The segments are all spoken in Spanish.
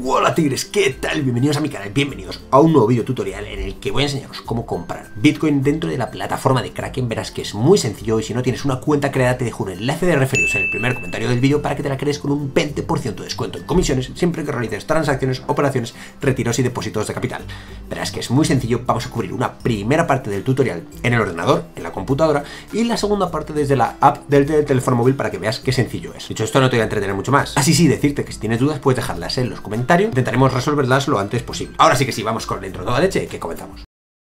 Hola tigres, ¿qué tal? Bienvenidos a mi canal, bienvenidos a un nuevo video tutorial en el que voy a enseñaros cómo comprar Bitcoin dentro de la plataforma de Kraken. Verás que es muy sencillo y si no tienes una cuenta creada te dejo un enlace de referidos en el primer comentario del vídeo para que te la crees con un 20% de descuento en comisiones siempre que realices transacciones, operaciones, retiros y depósitos de capital. Verás que es muy sencillo, vamos a cubrir una primera parte del tutorial en el ordenador, en la computadora y la segunda parte desde la app del teléfono móvil para que veas qué sencillo es. Dicho esto, no te voy a entretener mucho más. Así sí, decirte que si tienes dudas puedes dejarlas en los comentarios. Intentaremos resolverlas lo antes posible. Ahora sí que sí, vamos con la intro toda leche, que comenzamos.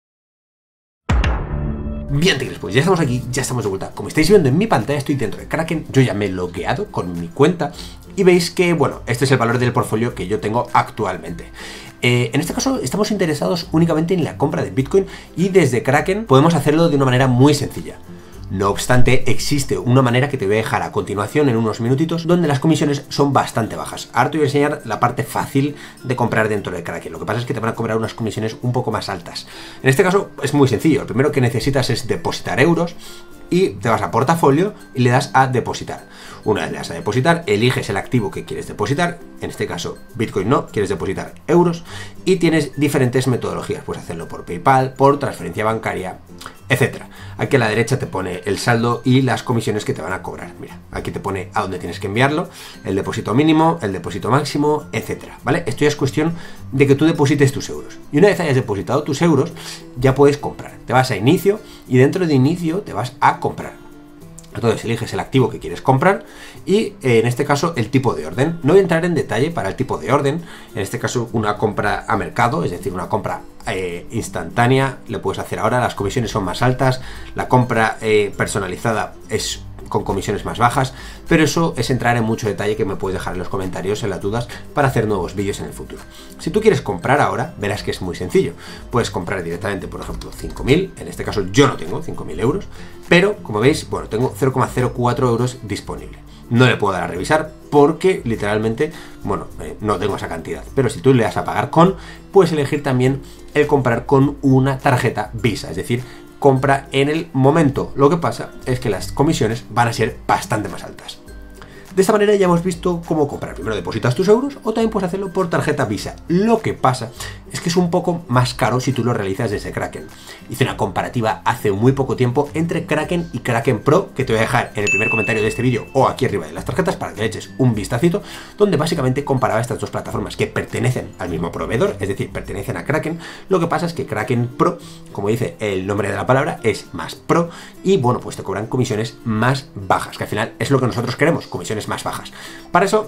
Bien, tigres, pues ya estamos aquí, ya estamos de vuelta. Como estáis viendo en mi pantalla, estoy dentro de Kraken. Yo ya me he logueado con mi cuenta y veis que, bueno, este es el valor del portfolio que yo tengo actualmente. En este caso estamos interesados únicamente en la compra de Bitcoin y desde Kraken podemos hacerlo de una manera muy sencilla. No obstante, existe una manera que te voy a dejar a continuación en unos minutitos donde las comisiones son bastante bajas. Ahora te voy a enseñar la parte fácil de comprar dentro de Kraken. Lo que pasa es que te van a cobrar unas comisiones un poco más altas. En este caso es muy sencillo. Lo primero que necesitas es depositar euros y te vas a portafolio y le das a depositar. Una vez le das a depositar, eliges el activo que quieres depositar, en este caso Bitcoin no, quieres depositar euros y tienes diferentes metodologías, puedes hacerlo por PayPal, por transferencia bancaria, etcétera. Aquí a la derecha te pone el saldo y las comisiones que te van a cobrar. Mira, aquí te pone a dónde tienes que enviarlo, el depósito mínimo, el depósito máximo, etcétera, ¿vale? Esto ya es cuestión de que tú deposites tus euros. Y una vez hayas depositado tus euros, ya puedes comprar. Te vas a inicio y dentro de inicio te vas a comprar. Entonces eliges el activo que quieres comprar y en este caso el tipo de orden. No voy a entrar en detalle para el tipo de orden. En este caso una compra a mercado, es decir, una compra instantánea, lo puedes hacer ahora. Las comisiones son más altas. La compra personalizada es con comisiones más bajas, pero eso es entrar en mucho detalle que me puedes dejar en los comentarios en las dudas para hacer nuevos vídeos en el futuro. Si tú quieres comprar ahora, verás que es muy sencillo. Puedes comprar directamente, por ejemplo, 5.000, en este caso yo no tengo 5.000 euros, pero como veis, bueno, tengo 0,04 euros disponible. No le puedo dar a revisar porque literalmente, bueno, no tengo esa cantidad. Pero si tú le das a pagar con, puedes elegir también el comprar con una tarjeta Visa, es decir, compra en el momento. Lo que pasa es que las comisiones van a ser bastante más altas. De esta manera ya hemos visto cómo comprar. Primero depositas tus euros o también puedes hacerlo por tarjeta Visa. Lo que pasa es que es un poco más caro si tú lo realizas desde Kraken. Hice una comparativa hace muy poco tiempo entre Kraken y Kraken Pro, que te voy a dejar en el primer comentario de este vídeo o aquí arriba de las tarjetas para que le eches un vistacito, donde básicamente comparaba estas dos plataformas que pertenecen al mismo proveedor, es decir, pertenecen a Kraken. Lo que pasa es que Kraken Pro, como dice el nombre de la palabra, es más pro y bueno, pues te cobran comisiones más bajas, que al final es lo que nosotros queremos, comisiones más bajas. Para eso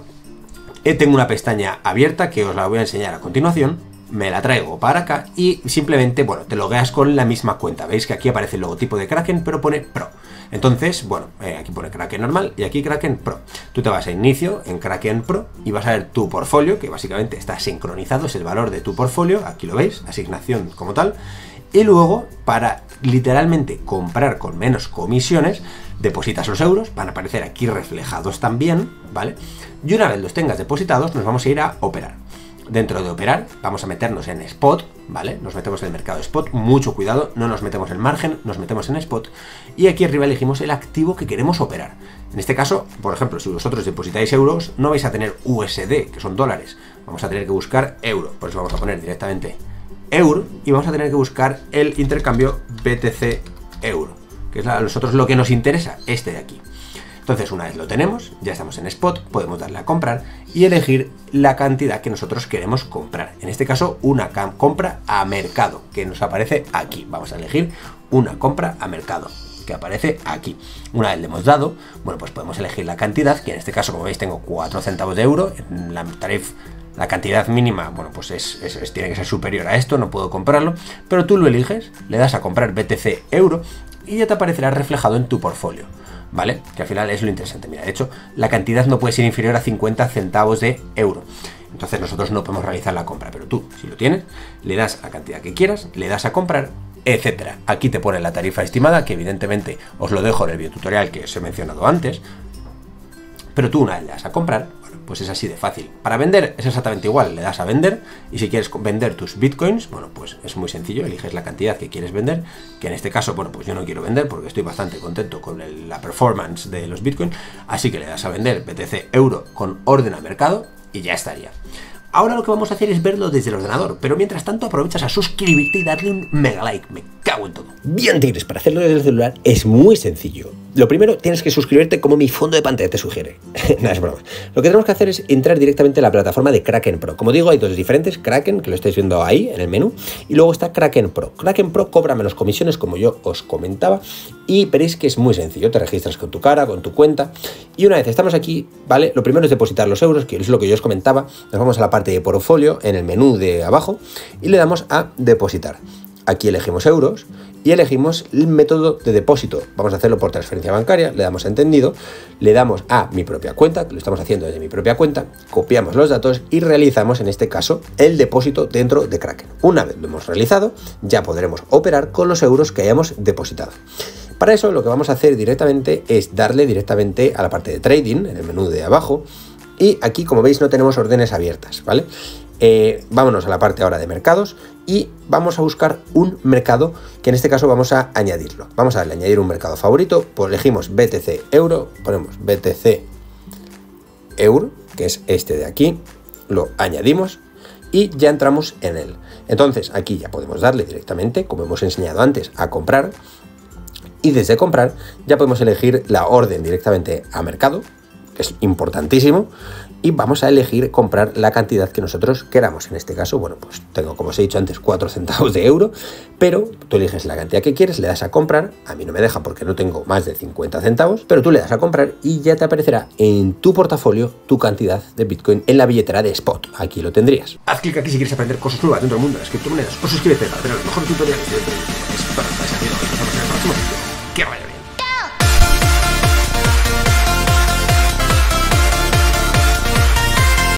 tengo una pestaña abierta que os la voy a enseñar a continuación. Me la traigo para acá y simplemente, bueno, te logueas con la misma cuenta. Veis que aquí aparece el logotipo de Kraken, pero pone Pro. Entonces, bueno, aquí pone Kraken normal y aquí Kraken Pro. Tú te vas a inicio en Kraken Pro y vas a ver tu portfolio, que básicamente está sincronizado, es el valor de tu portfolio. Aquí lo veis, asignación como tal. Y luego, para literalmente comprar con menos comisiones, depositas los euros, van a aparecer aquí reflejados también, ¿vale? Y una vez los tengas depositados, nos vamos a ir a operar. Dentro de operar, vamos a meternos en Spot, ¿vale? Nos metemos en el mercado de Spot, mucho cuidado, no nos metemos en margen, nos metemos en Spot. Y aquí arriba elegimos el activo que queremos operar. En este caso, por ejemplo, si vosotros depositáis euros, no vais a tener USD, que son dólares. Vamos a tener que buscar euro, por eso vamos a poner directamente euro y vamos a tener que buscar el intercambio BTC euro, que es a nosotros lo que nos interesa, este de aquí. Entonces, una vez lo tenemos, ya estamos en Spot, podemos darle a comprar y elegir la cantidad que nosotros queremos comprar. En este caso, una compra a mercado, que nos aparece aquí. Vamos a elegir una compra a mercado, que aparece aquí. Una vez le hemos dado, bueno, pues podemos elegir la cantidad, que en este caso, como veis, tengo 4 centavos de euro. En la tarifa, la cantidad mínima, bueno, pues tiene que ser superior a esto, no puedo comprarlo, pero tú lo eliges, le das a comprar BTC euro y ya te aparecerá reflejado en tu portfolio, ¿vale? Que al final es lo interesante. Mira, de hecho, la cantidad no puede ser inferior a 50 centavos de euro. Entonces nosotros no podemos realizar la compra, pero tú, si lo tienes, le das la cantidad que quieras, le das a comprar, etcétera. Aquí te pone la tarifa estimada, que evidentemente os lo dejo en el videotutorial que os he mencionado antes, pero tú una vez le das a comprar, bueno, pues es así de fácil. Para vender es exactamente igual, le das a vender y si quieres vender tus bitcoins, bueno, pues es muy sencillo, eliges la cantidad que quieres vender, que en este caso, bueno, pues yo no quiero vender porque estoy bastante contento con la performance de los bitcoins, así que le das a vender BTC euro con orden a mercado y ya estaría. Ahora lo que vamos a hacer es verlo desde el ordenador, pero mientras tanto aprovechas a suscribirte y darle un mega like. Me cago en todo. Bien, tigres, para hacerlo desde el celular es muy sencillo. Lo primero, tienes que suscribirte como mi fondo de pantalla te sugiere. No es broma. Lo que tenemos que hacer es entrar directamente a la plataforma de Kraken Pro. Como digo, hay dos diferentes, Kraken, que lo estáis viendo ahí en el menú, y luego está Kraken Pro. Kraken Pro cobra menos comisiones, como yo os comentaba, y veréis que es muy sencillo. Te registras con tu cara, con tu cuenta, y una vez estamos aquí, ¿vale? Lo primero es depositar los euros, que es lo que yo os comentaba. Nos vamos a la parte de portfolio, en el menú de abajo, y le damos a depositar. Aquí elegimos euros y elegimos el método de depósito. Vamos a hacerlo por transferencia bancaria, le damos a entendido, le damos a mi propia cuenta, que lo estamos haciendo desde mi propia cuenta, copiamos los datos y realizamos en este caso el depósito dentro de Kraken. Una vez lo hemos realizado, ya podremos operar con los euros que hayamos depositado. Para eso lo que vamos a hacer directamente es darle directamente a la parte de trading, en el menú de abajo, y aquí como veis no tenemos órdenes abiertas, ¿vale? Vámonos a la parte ahora de mercados y vamos a buscar un mercado que en este caso vamos a añadirlo. Vamos a darle a añadir un mercado favorito, pues elegimos BTC Euro, ponemos BTC Euro, que es este de aquí, lo añadimos y ya entramos en él. Entonces aquí ya podemos darle directamente, como hemos enseñado antes, a comprar, y desde comprar ya podemos elegir la orden directamente a mercado, que es importantísimo, y vamos a elegir comprar la cantidad que nosotros queramos. En este caso, bueno, pues tengo, como os he dicho antes, 4 centavos de euro, pero tú eliges la cantidad que quieres, le das a comprar. A mí no me deja porque no tengo más de 50 centavos, pero tú le das a comprar y ya te aparecerá en tu portafolio tu cantidad de Bitcoin en la billetera de Spot. Aquí lo tendrías. Haz clic aquí si quieres aprender cosas nuevas dentro del mundo de las criptomonedas, o suscríbete para tener los mejores tutoriales de Bitcoin. ¡Qué vaya!